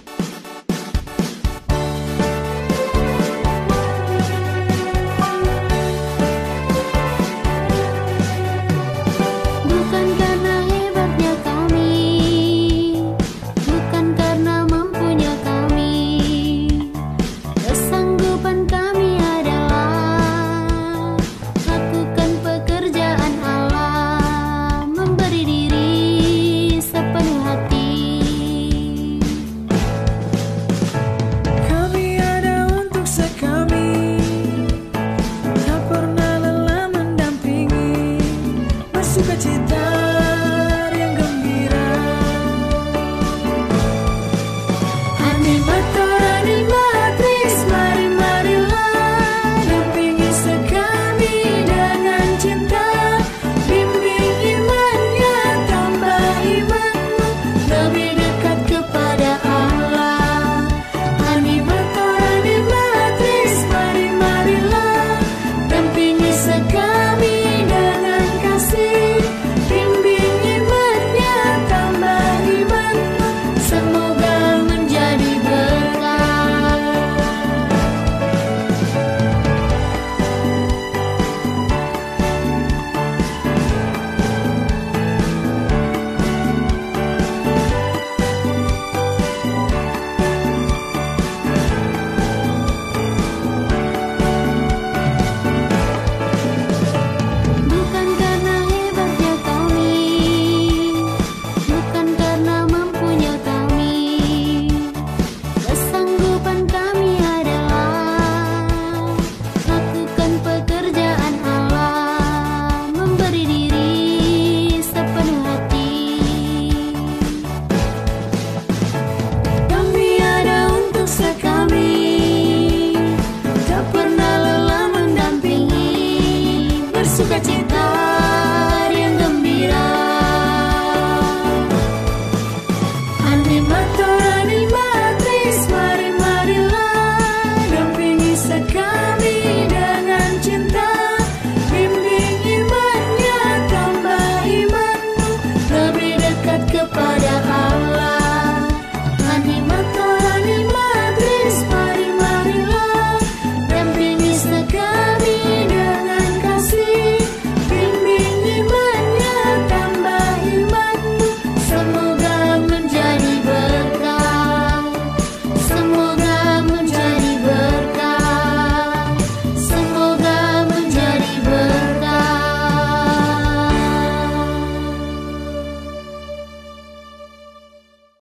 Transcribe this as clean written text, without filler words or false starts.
Bukan karena hebatnya kami, bukan karena mampunya kami, kesanggupan kami adalah lakukan pekerjaan Allah, memberi diri sepenuh hati. Kami ada untuk sekami, tak pernah lelah mendampingi, bersuka cita yang gembira. Animator, animatris, mari-marilah dampingi sekami dengan cinta. Bimbing imannya, tambah imanmu, lebih dekat kepada Allah. Animator, animatris, mari-marilah dampingi sekami dengan kasih. Bimbing imannya, tambah imanmu, semoga menjadi berkah. Bukan karena hebatnya kami, bukan karena mampunya kami, kesanggupan kami adalah lakukan pekerjaan Allah, memberi diri sepenuh hati. Kami ada untuk sekami, tak pernah lelah mendampingi, bersuka cita